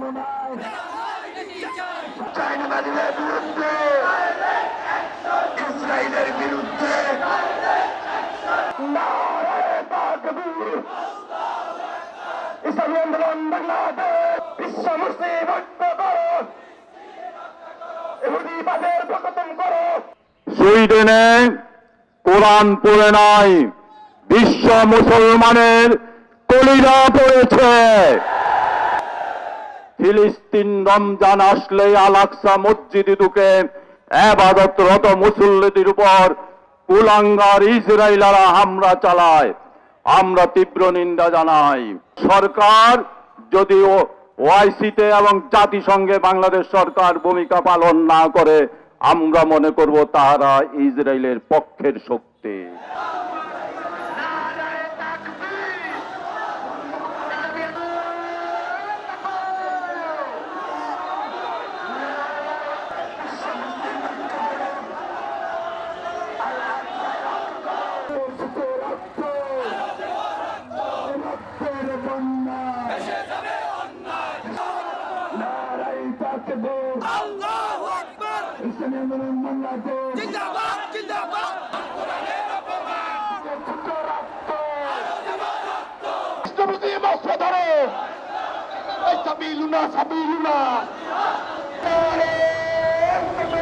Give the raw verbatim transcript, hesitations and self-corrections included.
চাইনাবাদীদের বিরুদ্ধে, ইসরায়েলের বিরুদ্ধে ইসলামী আন্দোলন বাংলাদেশ, বিশ্ব মুসলিম ঐক্য করো, ইহুদিবাদের প্রকটন করো। সুইডেনে কোরআন পড়ে নাই, বিশ্ব মুসলমানের কলিজা পড়েছে। ফিলিস্তিন রমজান আসলে আল-আকসা মসজিদে ঢুকে ইবাদতরত মুসল্লিদের উপর কুলাঙ্গার ইসরায়েলরা হামলা চালায়। আমরা তীব্র নিন্দা জানাই। সরকার যদি ওআইসিতে এবং জাতিসংঘে বাংলাদেশ সরকার ভূমিকা পালন না করে, আমরা মনে করব তারা ইসরায়েলের পক্ষের শক্তি। আল্লাহু আকবার, ইসলামি আন্দোলন বাংলাদেশ জিন্দাবাদ জিন্দাবাদ। কোরআনের অপমান, রাষ্ট্রপতি মস্ত ধরে সাবিলুনা সাবিলুনা